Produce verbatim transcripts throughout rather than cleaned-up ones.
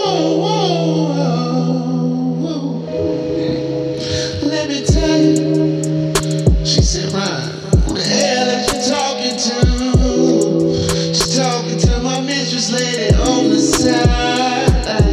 Let me tell you, she said, Ryan, who the hell is you talking to? She's talking to my mistress lady on the side.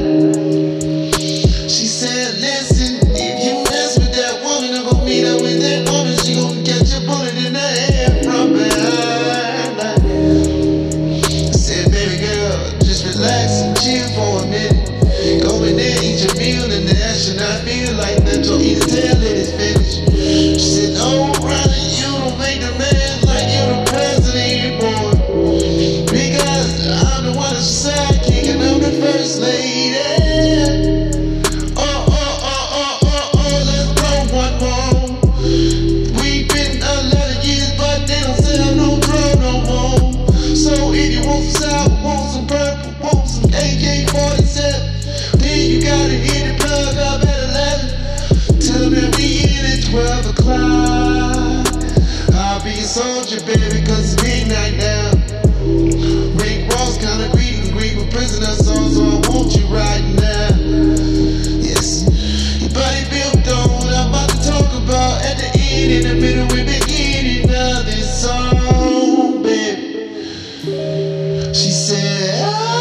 She said, listen, if you mess with that woman, I'm gonna meet up with that woman. She gonna catch a bullet in the head from behind. I said, baby girl, just relax and chill for a minute. Go in there, eat your meal, and that should not feel like that. So eat the tail, let it finish. She said, no, Ronnie, you don't make a man like you the president, boy. Because I'm the one that's sidekick and I'm the first lady. Oh, oh, oh, oh, oh, oh, let's blow one more. We've been a lot of years, but they don't sell no drug no more. So if you want some sour, want some purple, want some A K forty-seven, then you gotta hit the plug up at eleven. Tell me we in at twelve o'clock. I'll be a soldier, baby, cause it's midnight now. Rick Ross kinda greet and greet with prisoners on, so I want you right now. Yes, your body built on what I'm about to talk about. At the end, in the middle, we beginning of this song, baby. She said,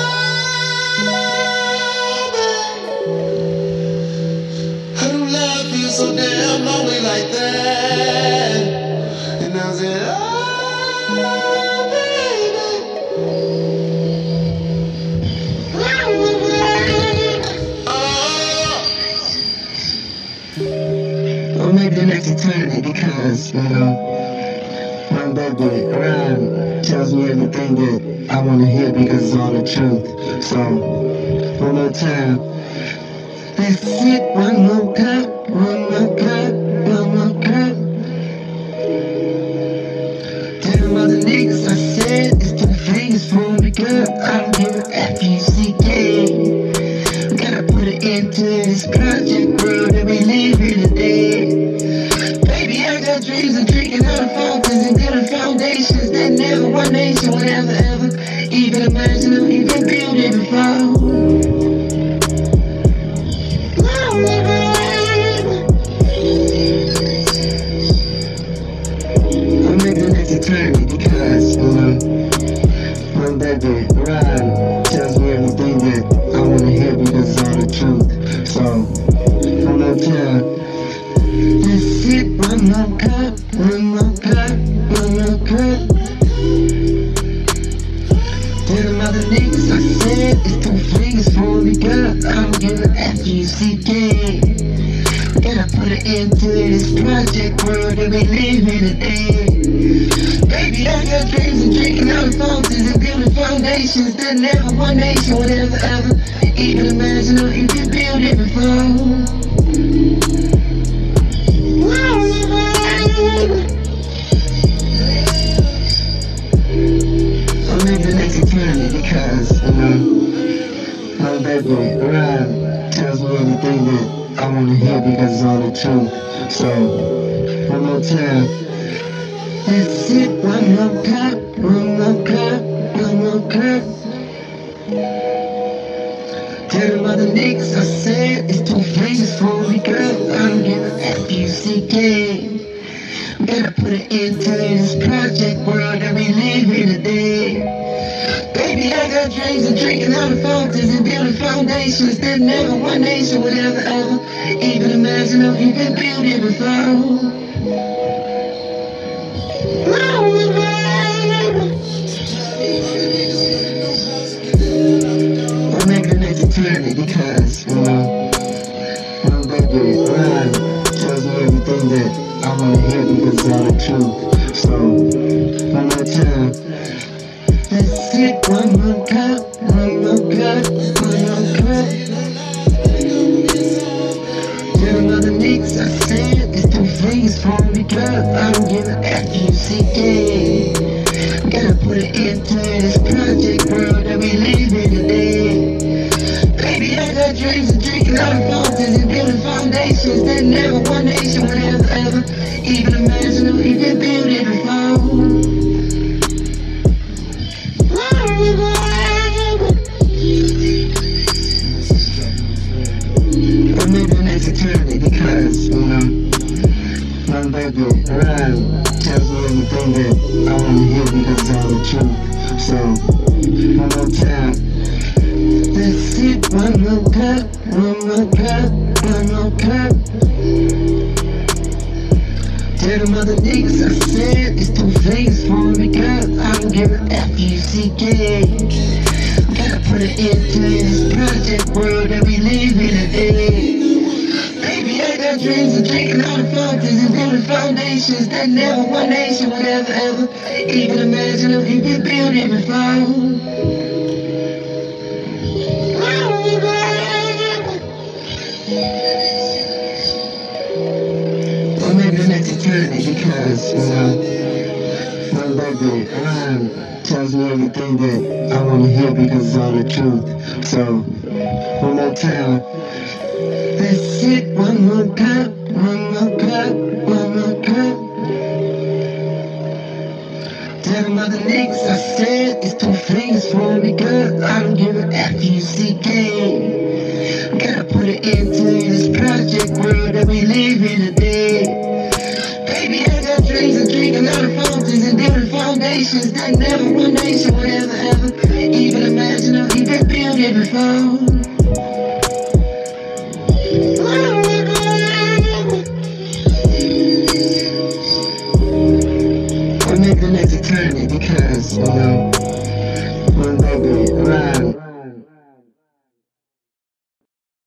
so damn lonely like that. And I said, oh, baby. Oh. I'll make the next eternity because, you know, my baby Ryan tells me everything that I want to hear because it's all the truth. So, one more time. Let's sip one more cup. One more cup, one more cup. Tell them other niggas I said it's two fingers for me, girl. I don't give a F U C K. We gotta put an end to this project world that we live in today. Baby, I got dreams of drinking out of fountains and building foundations that never one nation would ever, ever even imagine or even build it before. Because, you know, my baby Ryan tells me everything that I want to hear because it's all the truth. So, one more time. Let's sip one more cup, one more cup, one more cup. Tell them other niggas I said it's two fingers for me, girl. I don't give a F U C K. Gotta put an end to this project world that we live in today. Baby, I got dreams of drinking out of fountains and building foundations that never one nation would ever, ever even imagine or even build it before. I'll live the next eternity because, you know, my baby Ryan tells me everything that I want to hear because it's all the truth. So, one more time. Let's sip one more cup, one more cup, one more cup. Tell them other niggas I said it's two fingers for me, girl. I don't give a F U C K. We gotta put an end to this project world that we live in today. Baby, I got dreams of drinking out of fountains and building foundations that never one nation would ever, ever even imagine or even build it before. I'll make the next eternity because, you know, my baby Ryan tells me everything that I want to hear because it's all the truth. So, one more time. Let's sip one more cup, one more cup, one more cup. Tell them other niggas I said it's two fingers for me, girl. I don't give a F U C K. Gotta put an end to this project world that we live in today. Baby, I got dreams of drinking out of fountains and building foundations that never one nation would ever, ever even imagine or even build it before. baby, rhyme tells me everything that I wanna hear because it's all the truth. So, one more time. That's it, one more cup, one more cup, one more cup. Tell them other niggas I said it's too famous for me, because I don't give a F U C K. Gotta put an end to this project world that we live in today. Baby, I got dreams of drinking all the fountains and building foundations that never one nation would ever, ever even imagine or even build it before. Or maybe let's turn it because, you know, my baby rhyme tells me everything that I want to hear because it's all the truth. So, one more time. That's it, one more cup, one more cup, one more cup. Tell them other niggas I said it's too famous for me, because I don't give a F U C K. Gotta put an end to this project world that we live in today. Baby, I got dreams of drinking out of fountains and building foundations that never run